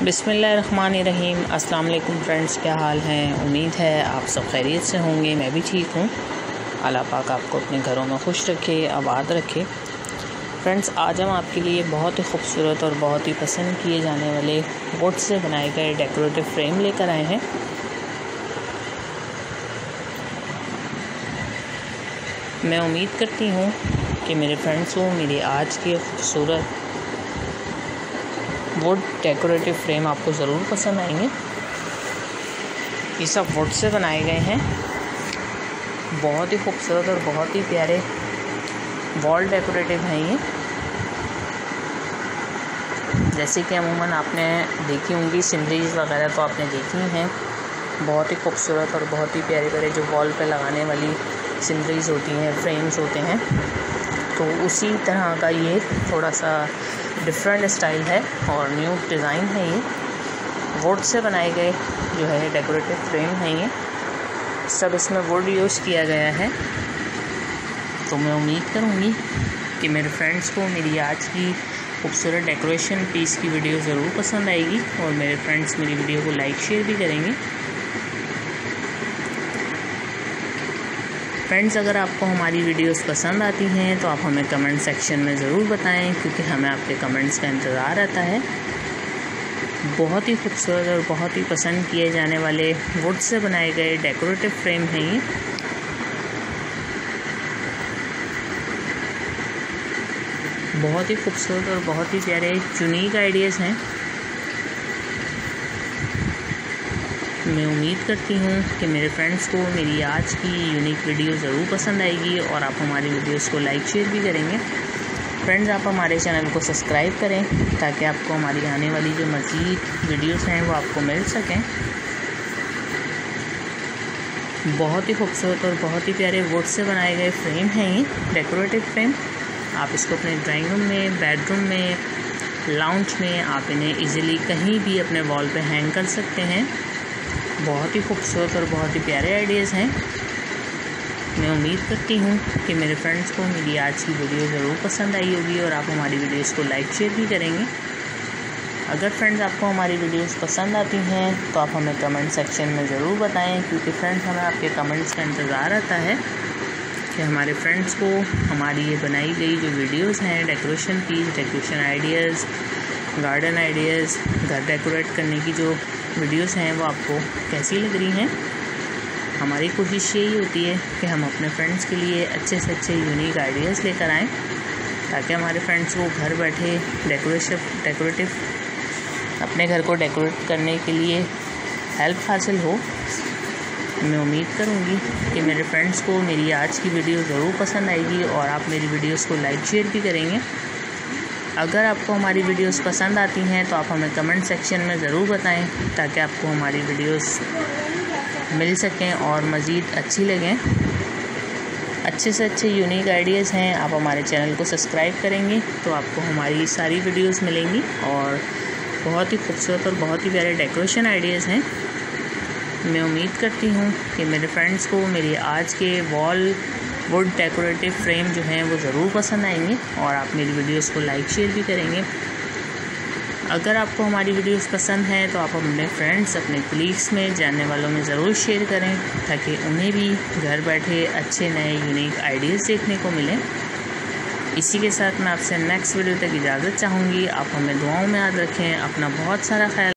बिस्मिल्लाहिर्रहमानिर्रहीम। अस्सलाम वालेकुम फ्रेंड्स, क्या हाल हैं? उम्मीद है आप सब खैरियत से होंगे। मैं भी ठीक हूँ। अल्लाह पाक आपको अपने घरों में खुश रखे, आबाद रखे। फ्रेंड्स, आज हम आपके लिए बहुत ही खूबसूरत और बहुत ही पसंद किए जाने वाले वुड से बनाए गए डेकोरेटिव फ्रेम लेकर आए हैं। मैं उम्मीद करती हूँ कि मेरे फ्रेंड्स को मेरी आज की खूबसूरत वुड डेकोरेटिव फ्रेम आपको ज़रूर पसंद आएंगे। ये सब वुड से बनाए गए हैं। बहुत ही खूबसूरत और बहुत ही प्यारे वॉल डेकोरेटिव हैं ये। जैसे कि अमूमन आपने देखी होंगी सीनरीज वगैरह, तो आपने देखी हैं। बहुत ही खूबसूरत और बहुत ही प्यारे प्यारे जो वॉल पे लगाने वाली सीनरीज होती हैं, फ्रेम्स होते हैं, तो उसी तरह का ये थोड़ा सा डिफरेंट स्टाइल है और न्यू डिज़ाइन है। ये वुड से बनाए गए जो है डेकोरेटिव फ्रेम हैं। ये सब इसमें वुड यूज़ किया गया है। तो मैं उम्मीद करूँगी कि मेरे फ्रेंड्स को मेरी आज की खूबसूरत डेकोरेशन पीस की वीडियो ज़रूर पसंद आएगी और मेरे फ्रेंड्स मेरी वीडियो को लाइक शेयर भी करेंगे। फ्रेंड्स, अगर आपको हमारी वीडियोस पसंद आती हैं तो आप हमें कमेंट सेक्शन में ज़रूर बताएं, क्योंकि हमें आपके कमेंट्स का इंतज़ार रहता है। बहुत ही खूबसूरत और बहुत ही पसंद किए जाने वाले वुड से बनाए गए डेकोरेटिव फ्रेम हैं ये। बहुत ही खूबसूरत और बहुत ही प्यारे यूनिक आइडियाज़ हैं। मैं उम्मीद करती हूँ कि मेरे फ्रेंड्स को मेरी आज की यूनिक वीडियो ज़रूर पसंद आएगी और आप हमारी वीडियोस को लाइक शेयर भी करेंगे। फ्रेंड्स, आप हमारे चैनल को सब्सक्राइब करें ताकि आपको हमारी आने वाली जो मज़ीद वीडियोस हैं वो आपको मिल सकें। बहुत ही खूबसूरत और बहुत ही प्यारे वुड से बनाए गए फ्रेम हैं ये डेकोरेटिव फ्रेम। आप इसको अपने ड्राइंग रूम में, बेडरूम में, लाउंज में आप इन्हें ईज़िली कहीं भी अपने वॉल पे हैंग कर सकते हैं। बहुत ही खूबसूरत और बहुत ही प्यारे आइडियाज़ हैं। मैं उम्मीद करती हूँ कि मेरे फ्रेंड्स को मेरी आज की वीडियो ज़रूर पसंद आई होगी और आप हमारी वीडियोस को लाइक शेयर भी करेंगे। अगर फ्रेंड्स आपको हमारी वीडियोस पसंद आती हैं तो आप हमें कमेंट सेक्शन में ज़रूर बताएं, क्योंकि फ्रेंड्स हमें आपके कमेंट्स का इंतज़ार रहता है कि हमारे फ्रेंड्स को हमारी ये बनाई गई जो वीडियोज़ हैं, decoration piece, decoration ideas, garden ideas, घर डेकोरेट करने की जो वीडियोस हैं वो आपको कैसी लग रही हैं। हमारी कोशिश यही होती है कि हम अपने फ्रेंड्स के लिए अच्छे से अच्छे यूनिक आइडियाज़ लेकर आएँ, ताकि हमारे फ्रेंड्स को घर बैठे डेकोरेटिव अपने घर को डेकोरेट करने के लिए हेल्प हासिल हो। मैं उम्मीद करूँगी कि मेरे फ्रेंड्स को मेरी आज की वीडियो ज़रूर पसंद आएगी और आप मेरी वीडियोस को लाइक शेयर भी करेंगे। अगर आपको हमारी वीडियोस पसंद आती हैं तो आप हमें कमेंट सेक्शन में ज़रूर बताएं, ताकि आपको हमारी वीडियोस मिल सकें और मज़ीद अच्छी लगें। अच्छे से अच्छे यूनिक आइडियाज़ हैं। आप हमारे चैनल को सब्सक्राइब करेंगे तो आपको हमारी सारी वीडियोस मिलेंगी और बहुत ही खूबसूरत और बहुत ही प्यारे डेकोरेशन आइडियाज़ हैं। मैं उम्मीद करती हूँ कि मेरे फ्रेंड्स को मेरी आज के वॉल वुड डेकोरेटिव फ्रेम जो हैं वो ज़रूर पसंद आएंगे और आप मेरी वीडियोस को लाइक शेयर भी करेंगे। अगर आपको हमारी वीडियोस पसंद हैं तो आप अपने फ्रेंड्स, अपने कलीग्स में, जानने वालों में ज़रूर शेयर करें, ताकि उन्हें भी घर बैठे अच्छे नए यूनिक आइडियाज़ देखने को मिलें। इसी के साथ मैं आपसे नेक्स्ट वीडियो तक इजाज़त चाहूँगी। आप हमें दुआओं में याद रखें। अपना बहुत सारा ख्याल